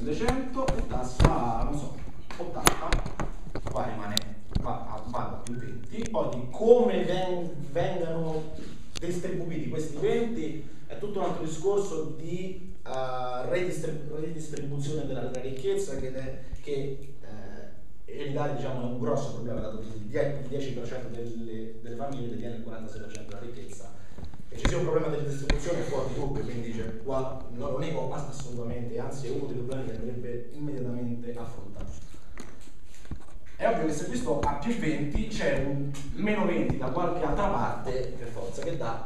prende 100 e tassa, non so, 80, qua rimane, vado a più 20, poi di come vengano distribuiti questi 20 è tutto un altro discorso di redistribuzione della ricchezza che in Italia diciamo, è un grosso problema, dato che il 10% delle famiglie detiene il 46% della ricchezza. E ci sia un problema di distribuzione è fuori di dubbio, quindi qua non lo nego assolutamente, anzi è uno dei problemi che andrebbe immediatamente affrontato. È ovvio che se questo ha più 20 c'è un meno 20 da qualche altra parte per forza che dà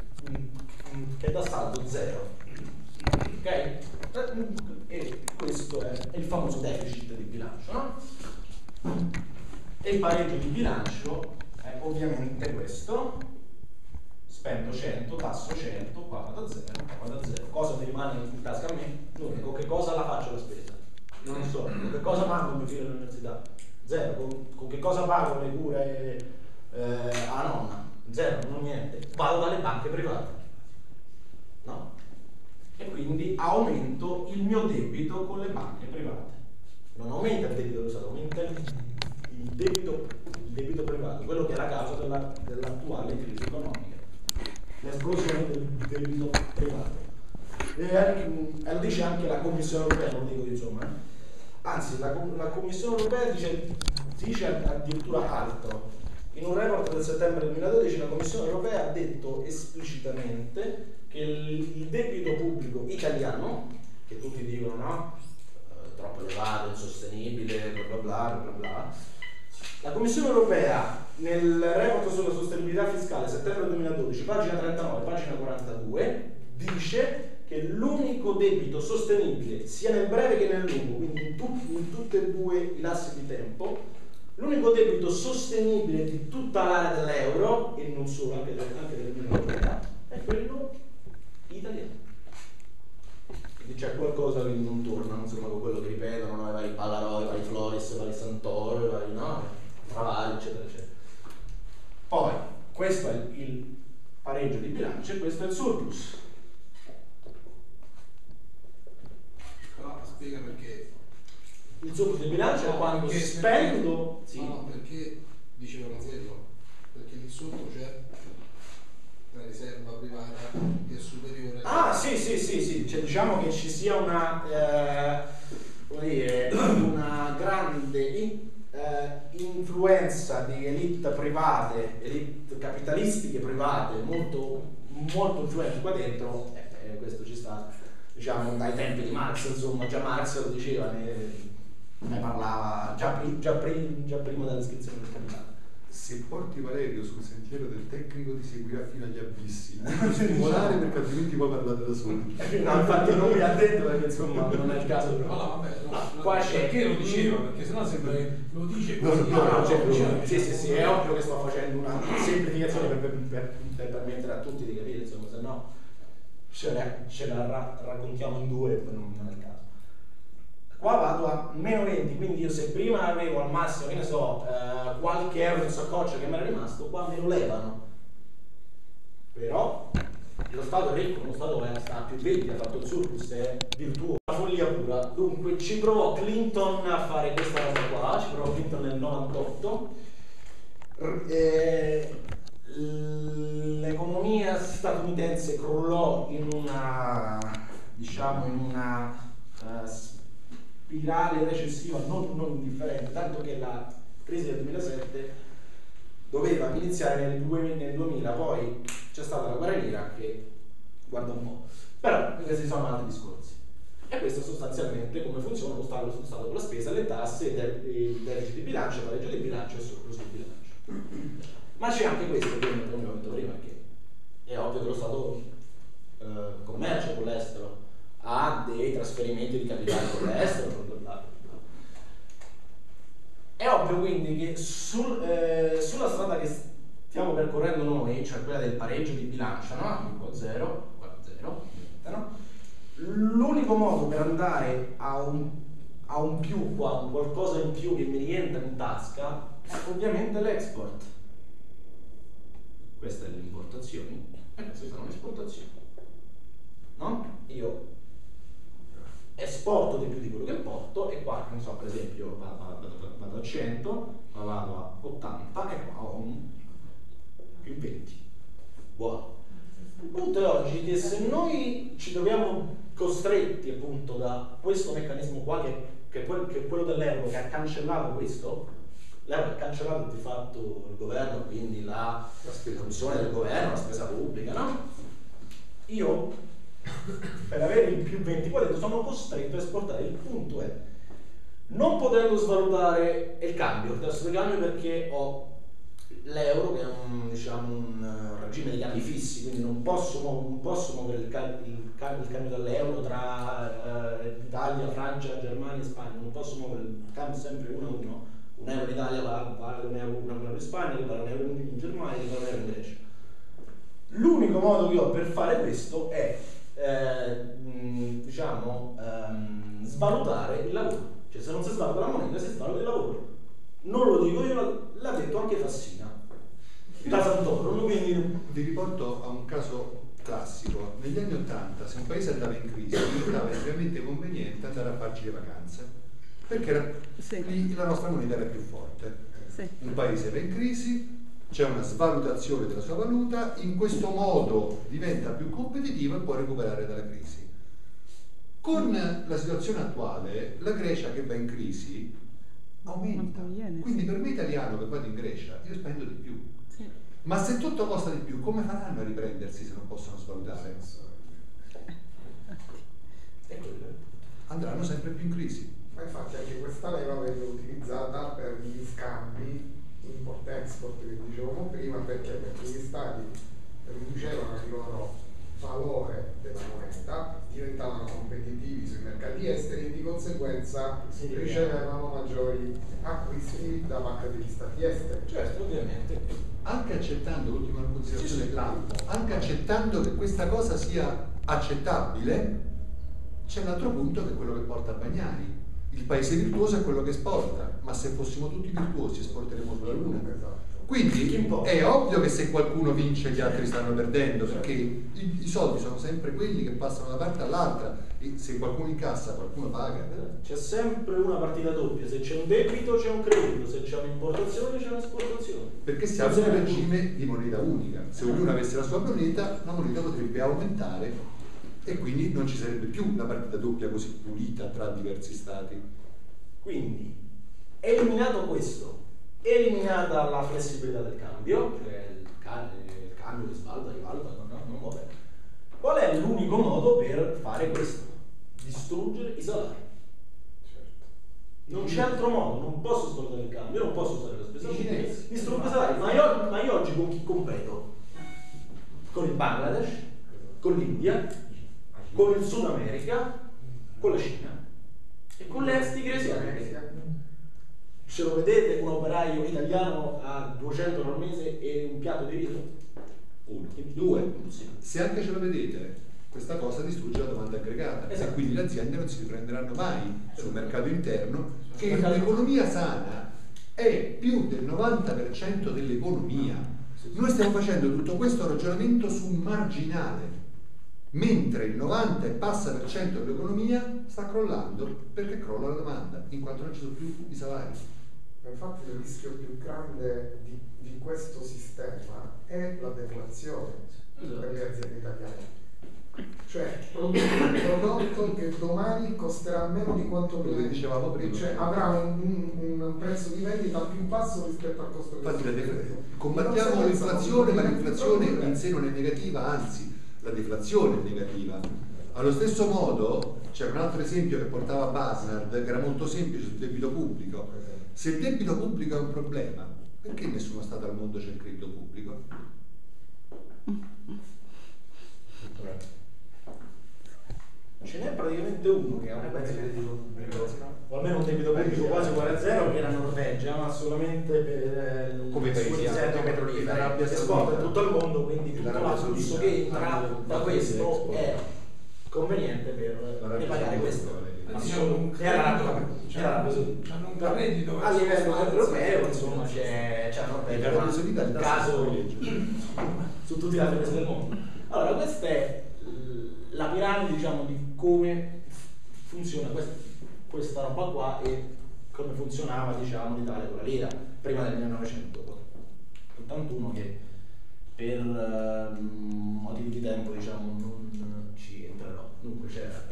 saldo 0. Ok? E questo è il famoso deficit di bilancio, no? E il pareggio di bilancio è ovviamente questo: spendo 100, tasso 100, qua vado a 0, qua vado a 0. Cosa mi rimane in tasca a me? Nulla. Con che cosa la faccio la spesa? Non lo so. Con che cosa mando mio figlio all'università? 0. Con che cosa pago le cure a nonna? 0, non niente. Vado dalle banche private, no? E quindi aumento il mio debito con le banche private. Non aumenta il debito dello Stato, aumenta il debito privato, quello che è la causa dell'attuale crisi economica, l'esplosione del debito privato. E lo dice anche la Commissione Europea, non lo dico insomma. Anzi, la Commissione Europea dice addirittura altro. In un report del settembre 2012 la Commissione Europea ha detto esplicitamente che il debito pubblico italiano, che tutti dicono no, troppo elevato, insostenibile, bla bla bla bla, la Commissione Europea nel report sulla sostenibilità fiscale settembre 2012, pagina 39, pagina 42, dice che l'unico debito sostenibile sia nel breve che nel lungo, quindi in tutti e due i lassi di tempo, l'unico debito sostenibile di tutta l'area dell'euro, e non solo, anche dell'Unione Europea, è quello italiano. Quindi c'è qualcosa che non torna, insomma, con quello che ripetono, no? I vari Palarò, i vari Floris, i vari Santoro, i vari Travali, eccetera, eccetera. Poi, questo è il pareggio di bilancio e questo è il surplus. Però spiega perché. Il surplus di bilancio è quando spendo. Sì. No, perché dicevano quello? Perché lì sotto c'è la riserva privata che è superiore. Ah, sì, cioè, diciamo che ci sia una grande influenza di elite private, elite capitalistiche private, molto, molto influenti qua dentro, questo ci sta, diciamo, dai tempi di Marx, insomma, già Marx lo diceva, ne parlava già prima dell'iscrizione del capitale. Se porti Valerio sul sentiero del tecnico ti seguirà fino agli abissi, non stimolare perché altrimenti poi parlate da soli. No, infatti non mi ha detto perché insomma non è il caso. No, vabbè, qua c'è. Perché lo diceva? Perché sennò sembra che lo dice così. No, sì, è ovvio che sto facendo una semplificazione per permettere a tutti di capire, insomma, se no ce la raccontiamo in due, non è il caso. Qua vado a meno 20, quindi io se prima avevo al massimo, che ne so, qualche euro in saccoccia che mi era rimasto, qua me lo levano. Però lo Stato è ricco, lo Stato sta a più 20, ha fatto il surplus, è virtuoso, una follia pura. Dunque ci provò Clinton a fare questa cosa qua, ci provò Clinton nel 98. L'economia statunitense crollò in una, diciamo, in una spirale recessiva non indifferente, tanto che la crisi del 2007 doveva iniziare nel 2000, poi c'è stata la guerra in Iraq che guarda un po', però questi sono altri discorsi. E questo sostanzialmente come funziona lo Stato con la spesa, le tasse, il deficit di bilancio, il pareggio di bilancio e il surplus di bilancio. Ma c'è anche questo che abbiamo detto prima, che è ovvio che lo Stato commercia con l'estero, ha dei trasferimenti di capitale con l'estero, bla bla bla. È ovvio quindi che sulla strada che stiamo percorrendo noi, cioè quella del pareggio di bilancio, no? Qua 0, qua 0, no? L'unico modo per andare a un più qua, un qualcosa in più che mi rientra in tasca, è ovviamente l'export. Queste sono le importazioni e queste sono le esportazioni. No? Io esporto di più di quello che importo, e qua, non so, per esempio vado a 100, ma vado a 80 e qua ho un più 20. Buono. Il punto è oggi che se noi ci troviamo costretti appunto da questo meccanismo qua che è quello dell'euro, che ha cancellato questo, l'euro ha cancellato di fatto il governo, quindi la funzione del governo, la spesa pubblica, no? Io per avere il più 20 qua dentro sono costretto a esportare. Il punto è, non potendo svalutare il cambio, perché ho l'euro che è un regime di cambi fissi, quindi non posso muovere il cambio dall'euro tra Italia, Francia, Germania e Spagna, non posso muovere il cambio sempre uno a uno. Un euro in Italia vale un euro in Spagna, che vale un euro in Germania, che vale un euro in Grecia. L'unico modo che ho per fare questo è svalutare il lavoro. Cioè, se non si svaluta la moneta, si svaluta il lavoro. Non lo dico io, l'ha detto anche Fassina da Santoro. Quindi vi riporto a un caso classico. Negli anni 80, se un paese andava in crisi, diventava estremamente conveniente andare a farci le vacanze, perché lì la nostra moneta era più forte. Un paese va in crisi, c'è una svalutazione della sua valuta, in questo modo diventa più competitivo e può recuperare dalla crisi. Con la situazione attuale, la Grecia che va in crisi aumenta. Quindi per me italiano che vado in Grecia, io spendo di più. Ma se tutto costa di più, come faranno a riprendersi se non possono svalutare? Andranno sempre più in crisi. Ma infatti anche questa leva venne utilizzata per gli scambi import-export che dicevamo prima, perché gli stati riducevano il loro valore della moneta, diventavano competitivi sui mercati esteri e di conseguenza ricevevano maggiori acquisti da parte degli stati esteri. Certo, ovviamente. Anche accettando, l'ultima considerazione, anche accettando che questa cosa sia accettabile, c'è un altro punto che è quello che porta a Bagnani. Il paese virtuoso è quello che esporta, ma se fossimo tutti virtuosi esporteremo sulla Luna. Quindi è ovvio che se qualcuno vince gli altri stanno perdendo, perché i soldi sono sempre quelli che passano da una parte all'altra, e se qualcuno incassa qualcuno paga. C'è sempre una partita doppia, se c'è un debito c'è un credito, se c'è un'importazione c'è un'esportazione. Perché siamo in un regime di moneta unica, se ognuno avesse la sua moneta, la moneta potrebbe aumentare e quindi non ci sarebbe più una partita doppia così pulita tra diversi stati. Quindi, eliminato questo, eliminata la flessibilità del cambio, cioè il cambio che svaluta, rivaluta, non muove. Qual è l'unico modo per fare questo? Distruggere i salari. Non c'è altro modo, non posso svalutare il cambio, non posso usare la spesa pubblica, distruggo i salari. Ma io oggi con chi competo? Con il Bangladesh, con l'India, con il Sud America, con la Cina e con le tigre asiatiche. Ce lo vedete un operaio italiano a 200 euro al mese e un piatto di riso? Uno. Due. Se anche ce lo vedete, questa cosa distrugge la domanda aggregata, e quindi le aziende non si riprenderanno mai sul mercato interno, che in un'economia sana è più del 90% dell'economia. Noi stiamo facendo tutto questo ragionamento su un marginale, mentre il 90 e passa per cento dell'economia sta crollando perché crolla la domanda, in quanto non ci sono più i salari. Infatti il rischio più grande di questo sistema è la deflazione per le aziende italiane. Cioè un prodotto che domani costerà meno di quanto dicevamo prima, cioè avrà un prezzo di vendita più basso rispetto al costo del prodotto. Combattiamo l'inflazione, ma l'inflazione in sé non è negativa, anzi la deflazione è negativa. Allo stesso modo c'è un altro esempio che portava Basnard, che era molto semplice, sul debito pubblico. Se il debito pubblico è un problema, perché nessuno stato al mondo c'è il credito pubblico? Ce n'è praticamente uno che ha un debito pubblico, o almeno un debito pubblico quasi uguale a zero, che è la Norvegia, ma solamente per come paesi petroliferi, esporta in tutto il mondo, quindi tutto l'afflusso che entra da questo è conveniente per pagare questo. A livello europeo, insomma, c'è il caso su tutti gli altri paesi del mondo. Allora, questa è la piramide, diciamo, di come funziona questa roba qua e come funzionava, diciamo, l'Italia con la lira prima del 1981, che per motivi di tempo, diciamo, non ci entrerò. Dunque c'era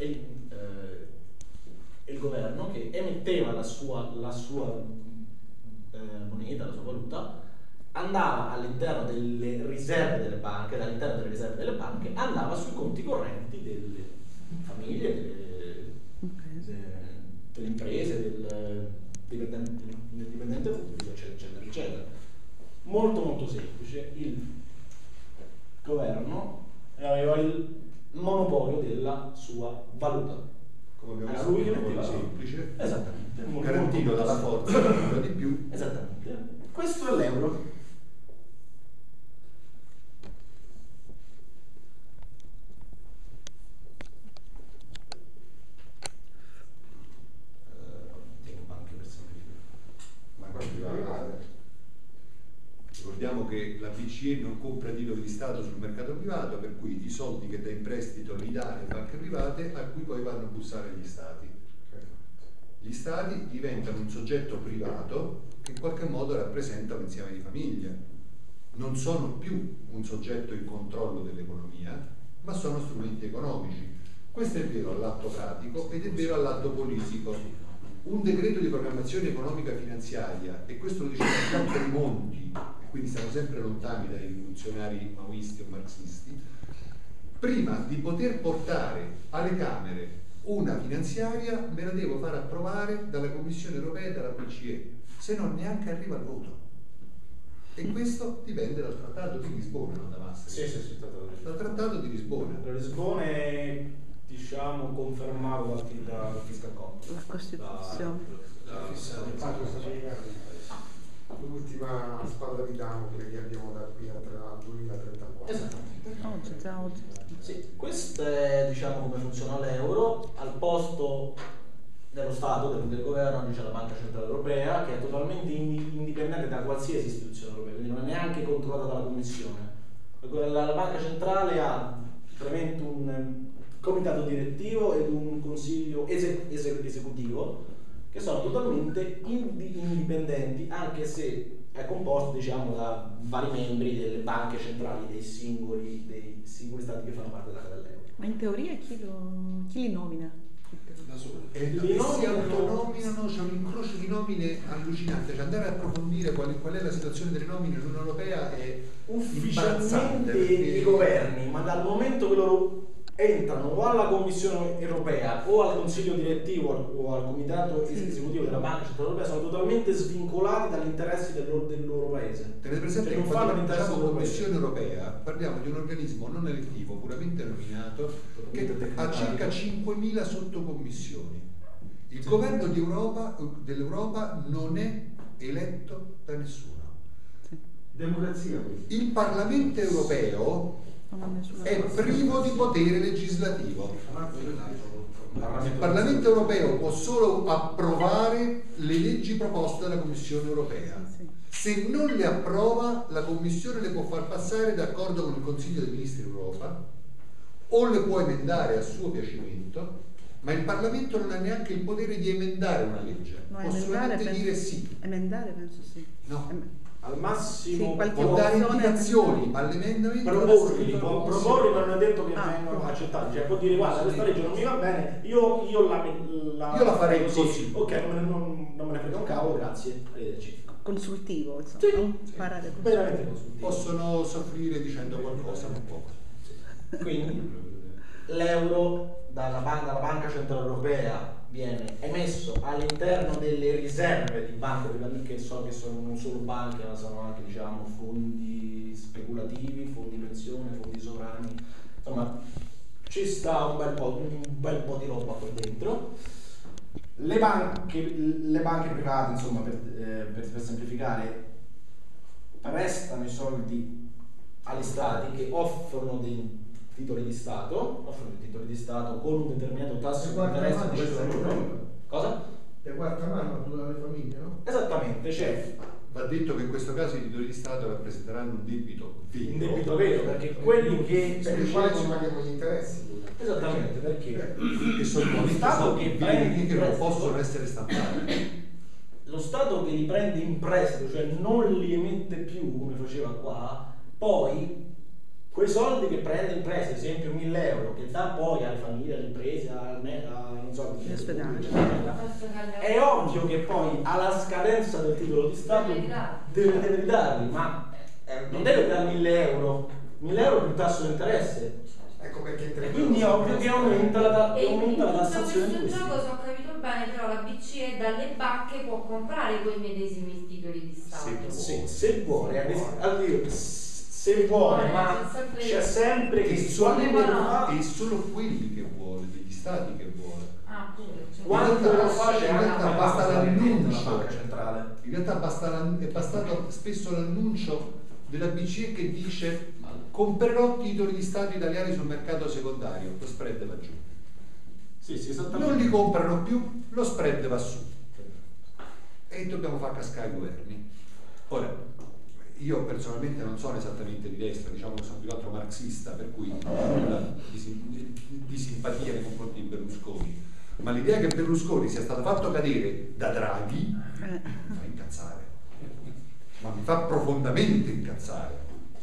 il governo che emetteva la sua moneta, la sua valuta, andava all'interno delle riserve delle banche, dall'interno delle riserve delle banche andava sui conti correnti delle famiglie, delle imprese, del dipendente pubblico, eccetera, eccetera. Molto molto semplice. Il governo aveva il monopolio della sua valuta. Come abbiamo Era visto, lui che un metteva modo la semplice, esattamente, garantito dalla forza ancora di più. Esattamente. Questo è l'euro. Tempo anche per semplificare. Ricordiamo che la BCE non compra titoli di Stato sul mercato privato, per cui i soldi che dà in prestito li dà alle banche private, a cui poi vanno a bussare gli Stati. Gli Stati diventano un soggetto privato che in qualche modo rappresenta un insieme di famiglie. Non sono più un soggetto in controllo dell'economia, ma sono strumenti economici. Questo è vero all'atto pratico ed è vero all'atto politico. Un decreto di programmazione economica finanziaria, e questo lo diceva già Tremonti, e quindi stiamo sempre lontani dai rivoluzionari maoisti o marxisti, prima di poter portare alle Camere una finanziaria me la devo far approvare dalla Commissione europea e dalla BCE, se no neanche arriva al voto. E questo dipende dal Trattato di Lisbona, non da Maastricht. Sì, dal Trattato di Lisbona. Lisbona è, diciamo, confermato dal Fiscal Compact. La Costituzione. L'ultima spada di Damocle che abbiamo da qui al 2034. Esattamente. Oggi. Sì, questo è, diciamo, come funziona l'euro. Al posto dello Stato, del governo, oggi c'è la Banca Centrale Europea, che è totalmente indipendente da qualsiasi istituzione europea, quindi non è neanche controllata dalla Commissione. La Banca Centrale ha veramente un comitato direttivo ed un consiglio esecutivo che sono totalmente indipendenti, anche se è composto, diciamo, da vari membri delle banche centrali dei singoli stati che fanno parte dell'euro. Ma in teoria chi li nomina? Da solo. E si autonominano, c'è un incrocio di nomine allucinante, cioè andare a approfondire qual è la situazione delle nomine in Unione Europea è Ufficialmente i governi, ma dal momento che loro entrano o alla Commissione Europea o al Consiglio Direttivo o al Comitato Esecutivo della Banca Centrale Europea, sono totalmente svincolati dagli interessi del loro paese. Tenete presente che non fanno quando l'interesse diciamo del loro Commissione Europea parliamo di un organismo non elettivo, puramente nominato, che ha circa 5.000 sottocommissioni. Il governo dell'Europa non è eletto da nessuno. Democrazia questa. Il Parlamento europeo è privo di potere legislativo. Il Parlamento europeo può solo approvare le leggi proposte dalla Commissione europea. Se non le approva, la Commissione le può far passare d'accordo con il Consiglio dei Ministri d'Europa o le può emendare a suo piacimento, ma il Parlamento non ha neanche il potere di emendare una legge. No, può solamente dire sì. Emendare penso sì. No. Al massimo Sì, Può dare indicazioni, ma l'emendamento proporli, ma non è detto che vengono accettati. Cioè può dire guarda, questa legge non mi va bene, io la farei così. Ok, non me ne frega un cavolo, grazie, arrivederci. Consultivo, insomma. Sì, no? sì. Parare così. Veramente consultivo. Possono soffrire dicendo qualcosa, ma poco. Quindi l'euro dalla Banca Centrale Europea viene emesso all'interno delle riserve di banche, che non solo banche, ma sono anche, diciamo, fondi speculativi, fondi pensione, fondi sovrani, insomma ci sta un bel po' di roba qua dentro. Le banche private, insomma, per semplificare, prestano i soldi agli stati che offrono dei titoli di Stato con un determinato tasso di interesse. Cosa? Le quarta mano alle famiglie, no? Esattamente, c'è va detto che in questo caso i titoli di Stato rappresenteranno un debito vero. Un debito vero, perché quelli che... Per il quale ci paghiamo gli interessi. Esattamente, perché Che sono lo Stato che prende che non possono essere stampati. lo Stato che li prende in prestito, cioè non li emette più come faceva qua, poi quei soldi che prende in prestito, ad esempio 1.000 euro, che dà poi alle famiglie, alle imprese, non so, è ovvio che poi alla scadenza del titolo di Stato deve ridarli, ma non deve dare 1.000 euro, 1.000 euro più tasso di interesse. Ecco perché Quindi è ovvio che aumenta la tassazione di in questi. questo gioco, se ho capito bene, però la BCE dalle banche può comprare quei medesimi titoli di Stato. Se vuole, se vuole, ma c'è sempre che E solo quelli che vuole, degli stati che vuole. Ah, pure. quando lo fa c'è in anche realtà una basta l'annuncio. banca centrale. In realtà è bastato spesso l'annuncio della BCE che dice comprerò titoli di Stato italiani sul mercato secondario, lo spread va giù. Sì, esattamente. Non li comprano più, lo spread va su. E dobbiamo far cascare i governi. Ora, io personalmente non sono esattamente di destra, diciamo che sono più che altro marxista, per cui nulla di simpatia nei confronti di Berlusconi. Ma l'idea che Berlusconi sia stato fatto cadere da Draghi mi fa incazzare. Ma mi fa profondamente incazzare.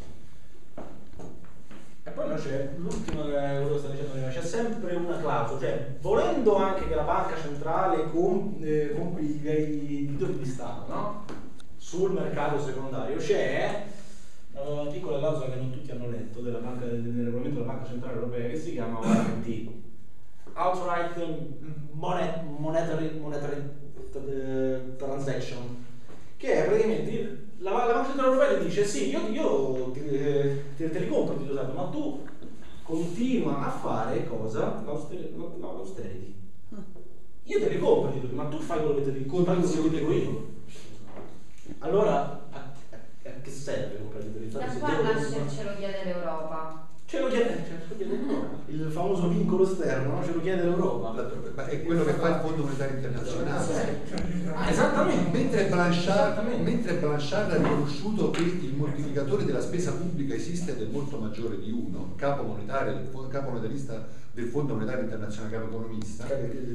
E poi no, c'è l'ultimo che sta dicendo prima, c'è sempre una clausola, cioè volendo anche che la banca centrale compri i titoli di Stato, no? Sul mercato secondario c'è una piccola clausola che non tutti hanno letto del regolamento della Banca Centrale Europea che si chiama OMT, Outright Monetary Transaction, che è praticamente la Banca Centrale Europea ti dice sì, io te li compro ti usato, ma tu continua a fare cosa? L'austerity. Io te li compro, ma tu fai quello che ti dico io. Allora a che serve comprare i Da qua nasce ce lo chiede l'Europa. Ce lo chiede l'Europa. Il famoso vincolo esterno, no? Ce lo chiede l'Europa. Ma è quello che fa il Fondo Monetario Internazionale. Esattamente. Mentre Blanchard ha riconosciuto che il moltiplicatore della spesa pubblica esiste ed è molto maggiore di 1, capo monetarista del Fondo Monetario Internazionale, capo economista,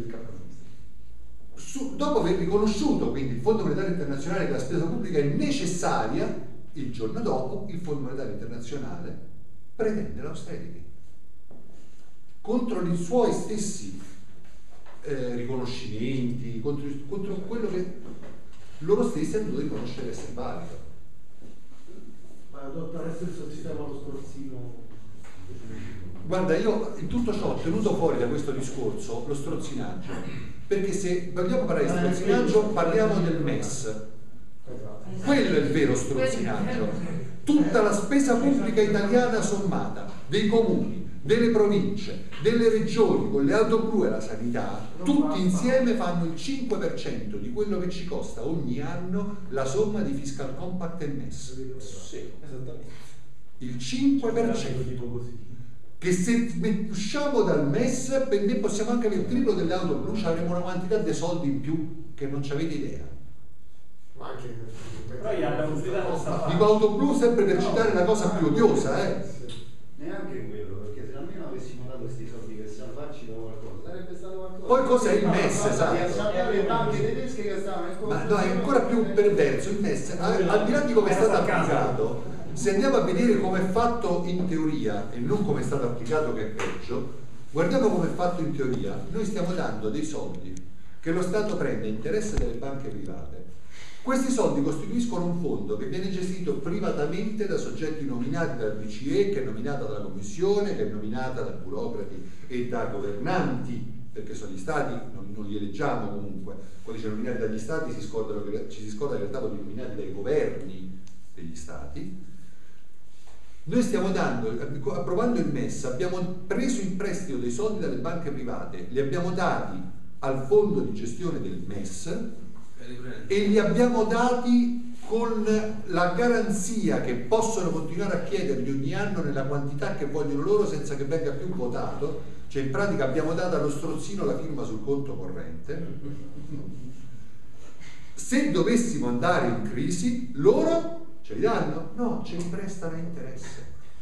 dopo aver riconosciuto quindi il Fondo Monetario Internazionale che la spesa pubblica è necessaria, il giorno dopo il Fondo Monetario Internazionale pretende l'austerity contro i suoi stessi riconoscimenti, contro quello che loro stessi hanno dovuto riconoscere essere valido. Ma adotta lo stesso sistema lo strozzino. Guarda, io in tutto ciò ho tenuto fuori da questo discorso lo strozzinaggio, perché se vogliamo parlare di strozzinaggio parliamo del MES. Quello è il vero strozzinaggio. Tutta la spesa pubblica italiana sommata, dei comuni, delle province, delle regioni, con le auto blu e la sanità, tutti insieme fanno il 5% di quello che ci costa ogni anno la somma di Fiscal Compact e MES. Sì, esattamente. Il 5%. Che se usciamo dal MES ne possiamo anche avere il triplo delle auto blu, avremo una quantità di soldi in più che non ci avete idea. Ma anche però io abbiamo dico auto blu sempre per citare la cosa più odiosa, Neanche quello, perché se almeno avessimo dato questi soldi che siamo farci da qualcosa, sarebbe stato qualcosa. Poi cos'è il MES, esatto? Le banche tedesche che stavano in ma no, è ancora più perverso il MES, al di là di come è stato applicato. Se andiamo a vedere come è fatto in teoria e non come è stato applicato, che è peggio, guardiamo come è fatto in teoria. Noi stiamo dando dei soldi che lo Stato prende a interesse delle banche private. Questi soldi costituiscono un fondo che viene gestito privatamente da soggetti nominati dal BCE, che è nominata dalla Commissione, che è nominata da burocrati e da governanti, perché sono gli Stati, non li eleggiamo comunque. Quando dice nominati dagli Stati ci si scorda che in realtà sono nominati dai governi degli Stati. Noi stiamo approvando il MES, abbiamo preso in prestito dei soldi dalle banche private, li abbiamo dati al fondo di gestione del MES e li abbiamo dati con la garanzia che possono continuare a chiederli ogni anno nella quantità che vogliono loro senza che venga più votato, cioè in pratica abbiamo dato allo strozzino la firma sul conto corrente Se dovessimo andare in crisi, loro ce li danno? No, ce li prestano a interesse.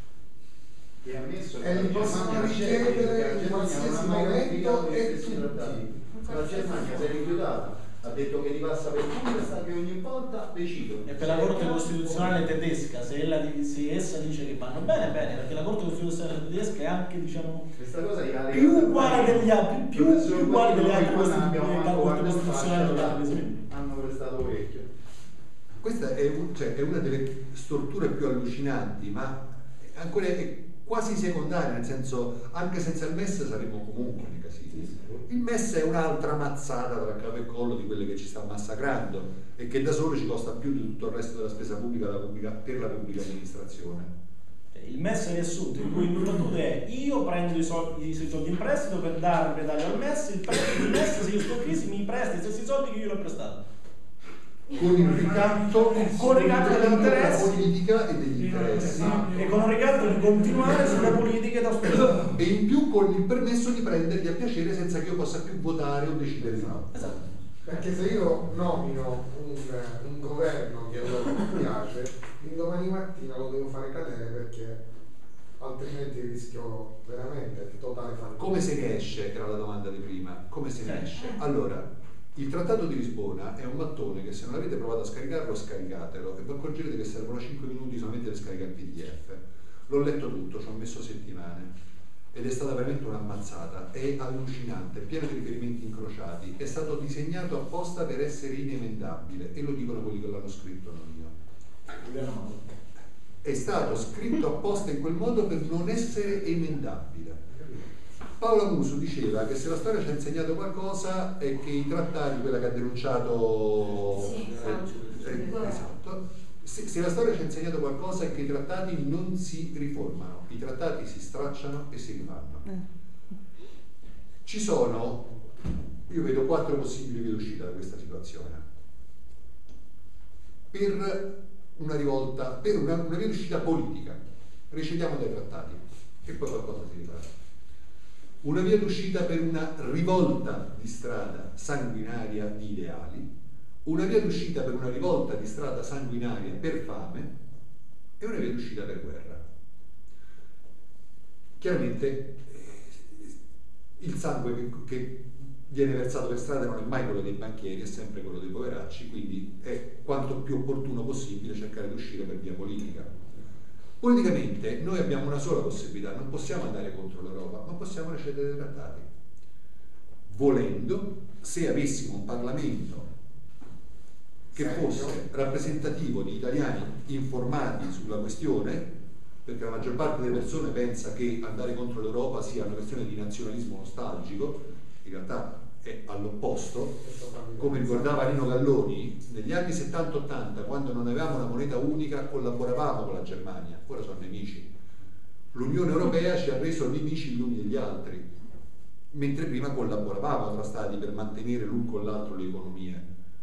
E ammesso che E li possono richiedere in qualsiasi momento e tutti. La Germania si è rifiutata, ha detto che ripassa per Bundestag, che ogni volta decidono. E per la Corte Costituzionale tedesca, se essa dice che vanno bene, bene, perché la Corte Costituzionale tedesca è anche, diciamo, Questa cosa più uguale degli altri, più uguale delle altre Corte Costituzionali hanno prestato orecchio. Questa è una delle storture più allucinanti, ma ancora è quasi secondaria, nel senso, anche senza il MES saremo comunque nei casini. Il MES è un'altra mazzata tra capo e collo di quelle che ci sta massacrando e che da solo ci costa più di tutto il resto della spesa pubblica per la pubblica amministrazione. Il MES riassunto, in cui il battuto è: io prendo i soldi in prestito per dare al MES, il MES, se io sto in crisi mi presta i stessi soldi che io l'ho prestato. Con il ricatto degli interessi, della politica e degli interessi, e con un ricatto di continuare sulle politiche da spesa, e in più con il permesso di prenderli a piacere senza che io possa più votare o decidere di no. esatto. Perché se io nomino un governo che a loro non piace, domani mattina lo devo fare cadere, perché altrimenti rischio veramente totale fallimento. Come se ne esce? Era la domanda di prima. Come se ne esce? Allora, il Trattato di Lisbona è un mattone che, se non avete provato a scaricarlo, scaricatelo, e vi accorgerete che servono 5 minuti solamente per scaricare il PDF. L'ho letto tutto, ci ho messo settimane ed è stata veramente un'ammazzata. È allucinante, pieno di riferimenti incrociati. È stato disegnato apposta per essere inemendabile, e lo dicono quelli che l'hanno scritto, non io. È stato scritto apposta in quel modo per non essere emendabile. Paolo Musu diceva che se la storia ci ha insegnato qualcosa è che i trattati, quella che ha denunciato, esatto, se la storia ci ha insegnato qualcosa è che i trattati non si riformano, i trattati si stracciano e si rifanno. Ci sono, io vedo 4 possibili vie d'uscita da questa situazione. Per una rivolta, per una via d'uscita politica, recediamo dai trattati e poi qualcosa si rifarà. Una via d'uscita per una rivolta di strada sanguinaria di ideali, una via d'uscita per una rivolta di strada sanguinaria per fame e una via d'uscita per guerra. Chiaramente il sangue che viene versato per strada non è mai quello dei banchieri, è sempre quello dei poveracci, quindi è quanto più opportuno possibile cercare di uscire per via politica. Politicamente noi abbiamo una sola possibilità: non possiamo andare contro l'Europa, ma possiamo recedere dei trattati. Volendo, se avessimo un Parlamento che fosse rappresentativo di italiani informati sulla questione, perché la maggior parte delle persone pensa che andare contro l'Europa sia una questione di nazionalismo nostalgico, in realtà è all'opposto. Come ricordava Nino Galloni, negli anni 70-80, quando non avevamo una moneta unica, collaboravamo con la Germania, ora sono nemici. L'Unione Europea ci ha reso nemici gli uni degli altri, mentre prima collaboravamo tra stati per mantenere l'un con l'altro le economie.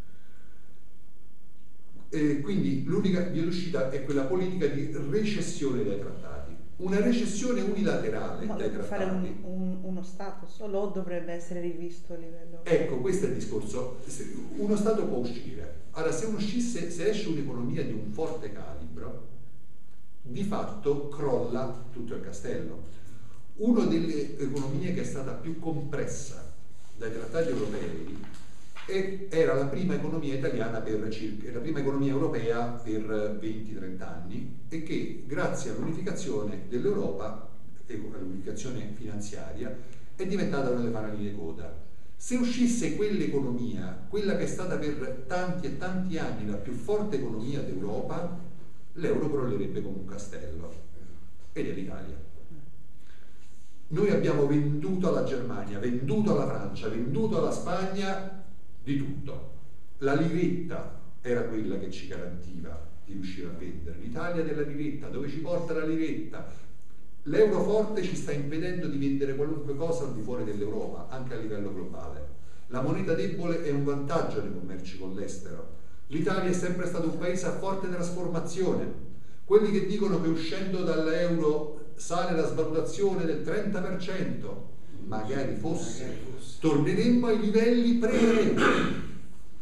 E quindi l'unica via d'uscita è quella politica di recessione dai trattati. Una recessione unilaterale dai trattati. Fare uno Stato solo dovrebbe essere rivisto a livello. Ecco, questo è il discorso. Uno Stato può uscire. Allora, se esce un'economia di un forte calibro, di fatto crolla tutto il castello. Una delle economie che è stata più compressa dai trattati europei era la prima economia italiana la prima economia europea per 20-30 anni, e che grazie all'unificazione dell'Europa e all'unificazione finanziaria è diventata una delle fanaline coda. Se uscisse quell'economia, quella che è stata per tanti e tanti anni la più forte economia d'Europa, l'euro crollerebbe come un castello, ed è l'Italia. Noi abbiamo venduto alla Germania, venduto alla Francia, venduto alla Spagna di tutto. La liretta era quella che ci garantiva di riuscire a vendere. L'Italia della liretta, dove ci porta la liretta? L'euro forte ci sta impedendo di vendere qualunque cosa al di fuori dell'Europa, anche a livello globale. La moneta debole è un vantaggio nei commerci con l'estero. L'Italia è sempre stato un paese a forte trasformazione. Quelli che dicono che uscendo dall'euro sale la svalutazione del 30%, magari fosse, torneremmo ai livelli pre-euro.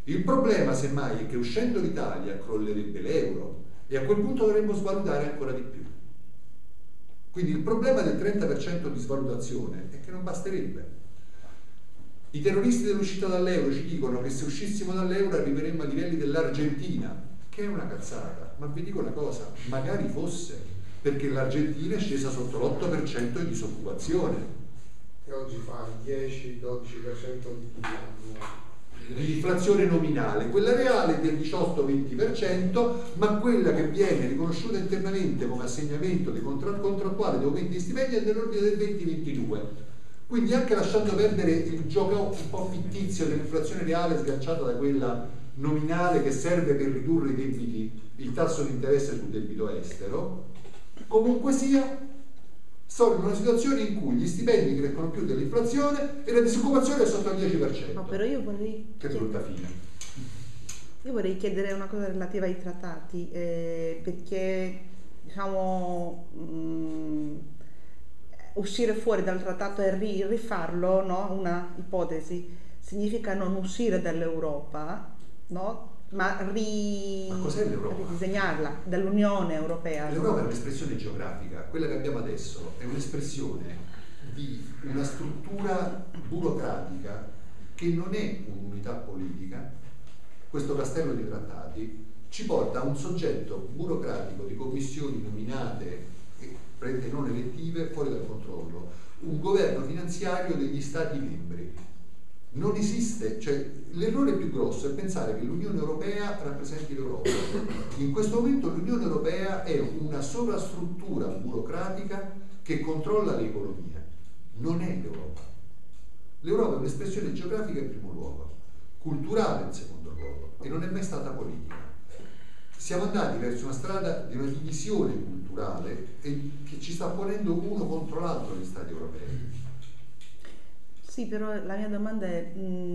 Il problema semmai è che uscendo l'Italia crollerebbe l'euro e a quel punto dovremmo svalutare ancora di più. Quindi il problema del 30% di svalutazione è che non basterebbe. I terroristi dell'uscita dall'euro ci dicono che se uscissimo dall'euro arriveremmo a livelli dell'Argentina, che è una cazzata, ma vi dico una cosa, magari fosse, perché l'Argentina è scesa sotto l'8% di disoccupazione. E oggi fa il 10-12% di inflazione nominale, quella reale è del 18-20%, ma quella che viene riconosciuta internamente come assegnamento di contrattuale di aumenti di stipendi è dell'ordine del 20-22%. Quindi anche lasciando perdere il gioco un po' fittizio dell'inflazione reale sganciata da quella nominale che serve per ridurre i debiti, il tasso di interesse sul debito estero, comunque sia, sono in una situazione in cui gli stipendi crescono più dell'inflazione e la disoccupazione è sotto il 10%. No, però io vorrei... Che brutta fine. Io vorrei chiedere una cosa relativa ai trattati, perché diciamo uscire fuori dal trattato e rifarlo, no? Una ipotesi, significa non uscire dall'Europa, no? Ma cos'è l'Europa? ridisegnarla dall'Unione Europea. L'Europa è un'espressione geografica, quella che abbiamo adesso è un'espressione di una struttura burocratica che non è un'unità politica. Questo castello di trattati ci porta a un soggetto burocratico di commissioni nominate e non elettive fuori dal controllo, un governo finanziario degli Stati membri. Non esiste, cioè l'errore più grosso è pensare che l'Unione Europea rappresenti l'Europa. In questo momento l'Unione Europea è una sovrastruttura burocratica che controlla l'economia, non è l'Europa. L'Europa è un'espressione geografica in primo luogo, culturale in secondo luogo, e non è mai stata politica. Siamo andati verso una strada di una divisione culturale che ci sta ponendo uno contro l'altro gli Stati europei. Sì, però la mia domanda è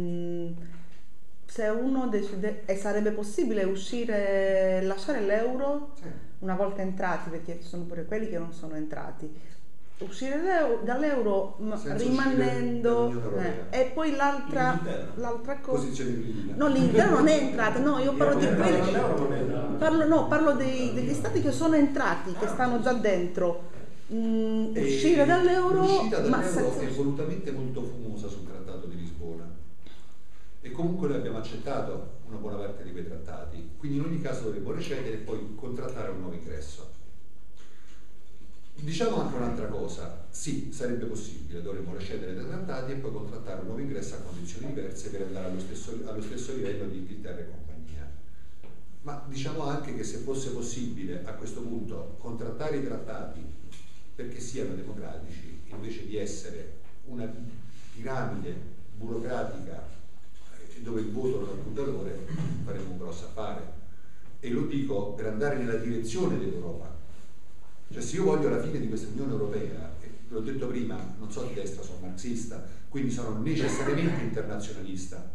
se uno decide, e sarebbe possibile uscire, lasciare l'euro una volta entrati, perché ci sono pure quelli che non sono entrati, uscire dall'euro rimanendo e poi l'altra cosa, posizione privilegiata. no, l'Inghilterra non è entrata, no, io parlo di quelli parlo degli stati che sono entrati, che stanno già dentro. Uscire dall'euro, l'uscita dall'euro è volutamente molto fumosa sul trattato di Lisbona e comunque noi abbiamo accettato una buona parte di quei trattati, quindi in ogni caso dovremmo recedere e poi contrattare un nuovo ingresso. Diciamo anche un'altra cosa, sì, sarebbe possibile, dovremmo recedere dai trattati e poi contrattare un nuovo ingresso a condizioni diverse per andare allo stesso livello di Inghilterra e compagnia. Ma diciamo anche che se fosse possibile a questo punto contrattare i trattati perché siano democratici, invece di essere una piramide burocratica dove il voto non ha più valore, faremo un grosso affare. E lo dico per andare nella direzione dell'Europa. Cioè, se io voglio la fine di questa Unione Europea, e l'ho detto prima, non so di destra, sono marxista, quindi sono necessariamente internazionalista.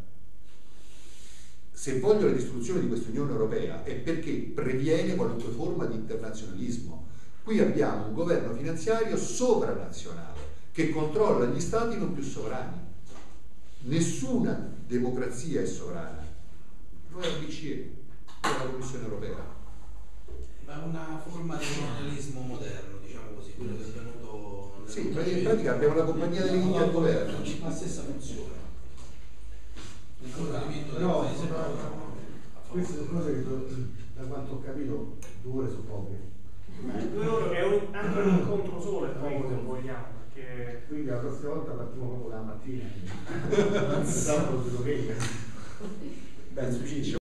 Se voglio la distruzione di questa Unione Europea è perché previene qualunque forma di internazionalismo. Qui abbiamo un governo finanziario sovranazionale che controlla gli stati non più sovrani. Nessuna democrazia è sovrana. Noi la BCE, la Commissione Europea. Ma una forma di colonialismo moderno, diciamo così, quello che è venuto. Sì, in pratica abbiamo la compagnia delle Indie al governo. La stessa funzione. Un coordinamento del Però paese. queste cose che da quanto ho capito 2 ore sono poche. 2 ore è anche un incontro solo e poi se vogliamo, perché Quindi la prossima volta partiamo proprio la mattina. Sabato e domenica. Beh, suicidio.